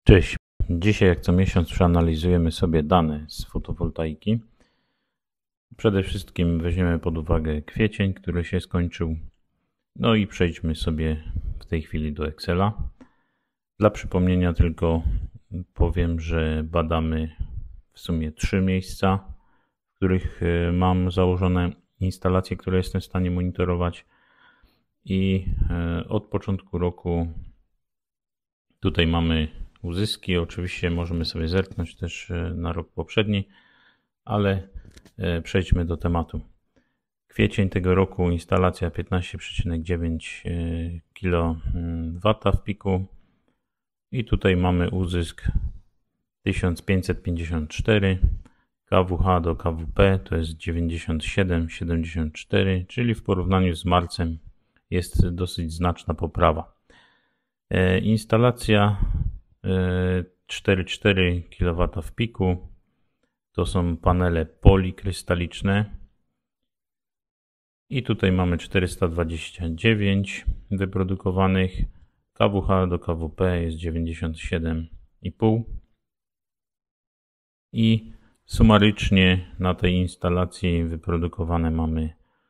Cześć. Dzisiaj jak co miesiąc przeanalizujemy sobie dane z fotowoltaiki. Przede wszystkim weźmiemy pod uwagę kwiecień, który się skończył. No i przejdźmy sobie w tej chwili do Excela. Dla przypomnienia tylko powiem, że badamy w sumie 3 miejsca, w których mam założone instalacje, które jestem w stanie monitorować. I od początku roku tutaj mamy uzyski. Oczywiście możemy sobie zerknąć też na rok poprzedni, ale przejdźmy do tematu. Kwiecień tego roku instalacja 15,9 kW w piku i tutaj mamy uzysk 1554 kWh do kWp to jest 97,74, czyli w porównaniu z marcem jest dosyć znaczna poprawa. Instalacja 4,4 kW w piku to są panele polikrystaliczne i tutaj mamy 429 wyprodukowanych, kWh do kWp jest 97,5 i sumarycznie na tej instalacji wyprodukowane mamy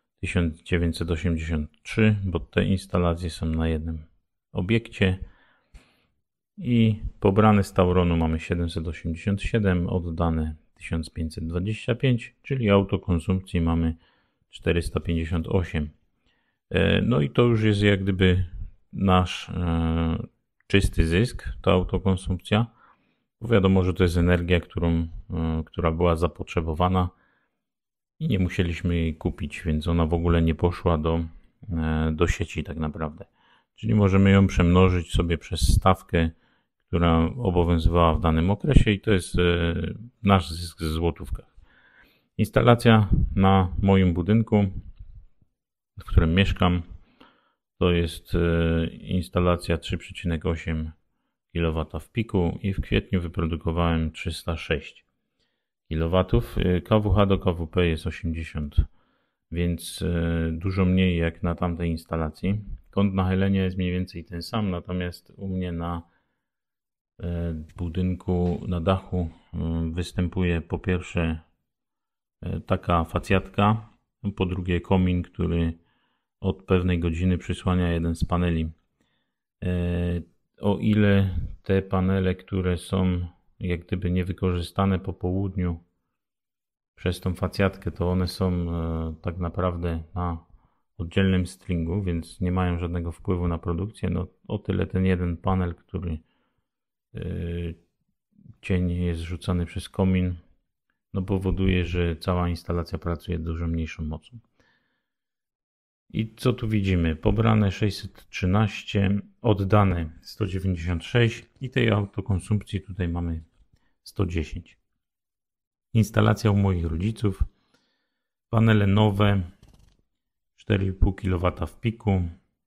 1983, bo te instalacje są na jednym obiekcie. I pobrane z Tauronu mamy 787, oddane 1525, czyli autokonsumpcji mamy 458. No i to już jest jak gdyby nasz czysty zysk, ta autokonsumpcja. Bo wiadomo, że to jest energia, która była zapotrzebowana i nie musieliśmy jej kupić, więc ona w ogóle nie poszła do sieci tak naprawdę. Czyli możemy ją przemnożyć sobie przez stawkę, która obowiązywała w danym okresie i to jest nasz zysk w złotówkach. Instalacja na moim budynku, w którym mieszkam, to jest instalacja 3,8 kW w piku i w kwietniu wyprodukowałem 306 kW. kWh do kWp jest 80, więc dużo mniej jak na tamtej instalacji. Kąt nachylenia jest mniej więcej ten sam, natomiast u mnie na budynku, na dachu występuje po pierwsze taka facjatka, po drugie komin, który od pewnej godziny przysłania jeden z paneli. O ile te panele, które są jak gdyby niewykorzystane po południu przez tą facjatkę, to one są tak naprawdę na oddzielnym stringu, więc nie mają żadnego wpływu na produkcję. No, o tyle ten jeden panel, który cień jest rzucany przez komin, no powoduje, że cała instalacja pracuje dużo mniejszą mocą. I co tu widzimy? Pobrane 613, oddane 196 i tej autokonsumpcji tutaj mamy 110. Instalacja u moich rodziców. Panele nowe 4,5 kW w piku,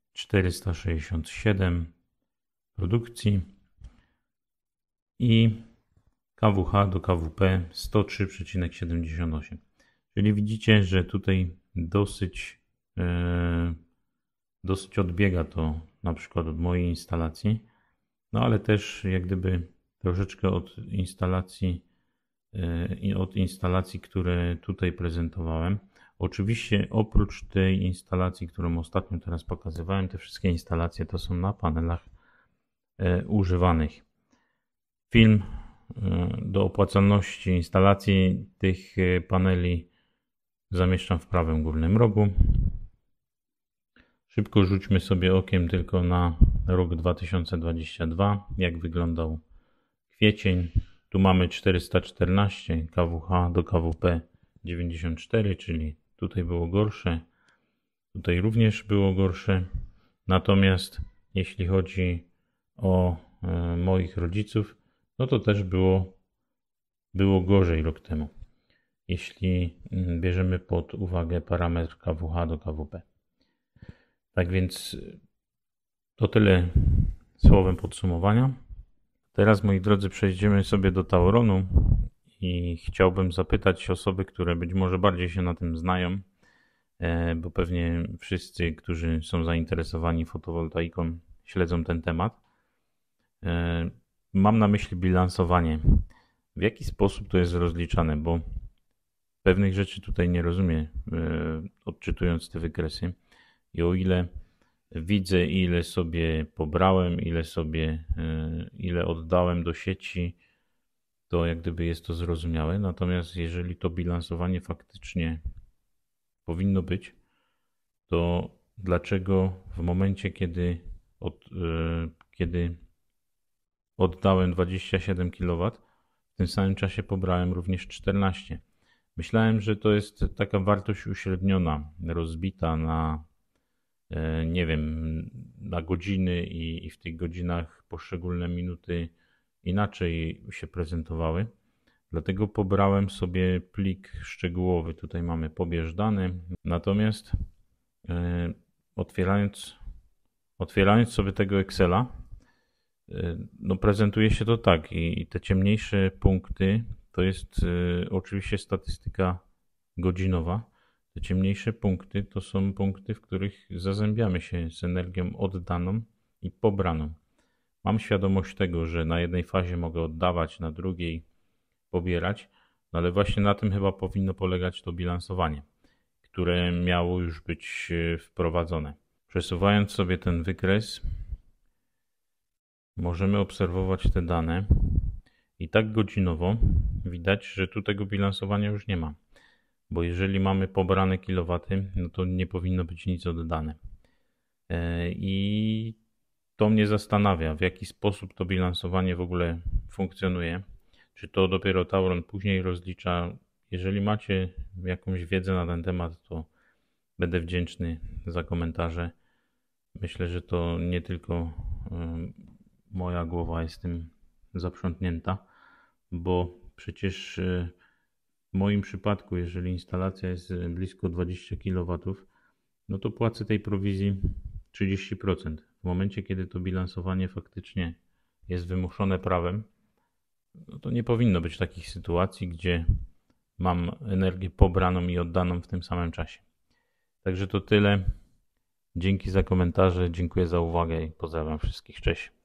467 produkcji i kWh do kWp 103,78. Czyli widzicie, że tutaj dosyć odbiega to na przykład od mojej instalacji, no ale też jak gdyby troszeczkę od instalacji, które tutaj prezentowałem. Oczywiście oprócz tej instalacji, którą ostatnio teraz pokazywałem, te wszystkie instalacje to są na panelach używanych. Film do opłacalności instalacji tych paneli zamieszczam w prawym górnym rogu. Szybko rzućmy sobie okiem tylko na rok 2022, jak wyglądał kwiecień. Tu mamy 414 kWh do kWp 94, czyli tutaj było gorsze, tutaj również było gorsze. Natomiast jeśli chodzi o moich rodziców, no to też było gorzej rok temu, jeśli bierzemy pod uwagę parametr kWh do kWp. Tak więc to tyle słowem podsumowania. Teraz, moi drodzy, przejdziemy sobie do Tauronu i chciałbym zapytać osoby, które być może bardziej się na tym znają, bo pewnie wszyscy, którzy są zainteresowani fotowoltaiką, śledzą ten temat. mam na myśli bilansowanie. W jaki sposób to jest rozliczane, bo pewnych rzeczy tutaj nie rozumiem, odczytując te wykresy. I o ile widzę, ile sobie pobrałem, ile oddałem do sieci, to jak gdyby jest to zrozumiałe. Natomiast jeżeli to bilansowanie faktycznie powinno być, to dlaczego w momencie, kiedy oddałem 27 kW, w tym samym czasie pobrałem również 14? Myślałem, że to jest taka wartość uśredniona, rozbita na, nie wiem, na godziny i w tych godzinach poszczególne minuty inaczej się prezentowały. Dlatego pobrałem sobie plik szczegółowy. Tutaj mamy pobierz dane. Natomiast otwierając sobie tego Excela, no prezentuje się to tak i te ciemniejsze punkty to jest oczywiście statystyka godzinowa. Te ciemniejsze punkty to są punkty, w których zazębiamy się z energią oddaną i pobraną. Mam świadomość tego, że na jednej fazie mogę oddawać, na drugiej pobierać, no ale właśnie na tym chyba powinno polegać to bilansowanie, które miało już być wprowadzone. Przesuwając sobie ten wykres, możemy obserwować te dane i tak godzinowo widać, że tu tego bilansowania już nie ma, bo jeżeli mamy pobrane kilowaty, no to nie powinno być nic oddane. I to mnie zastanawia, w jaki sposób to bilansowanie w ogóle funkcjonuje. Czy to dopiero Tauron później rozlicza? Jeżeli macie jakąś wiedzę na ten temat, to będę wdzięczny za komentarze. Myślę, że to nie tylko moja głowa jest tym zaprzątnięta, bo przecież w moim przypadku, jeżeli instalacja jest blisko 20 kW, no to płacę tej prowizji 30%. W momencie, kiedy to bilansowanie faktycznie jest wymuszone prawem, no to nie powinno być takich sytuacji, gdzie mam energię pobraną i oddaną w tym samym czasie. Także to tyle. Dzięki za komentarze, dziękuję za uwagę i pozdrawiam wszystkich. Cześć.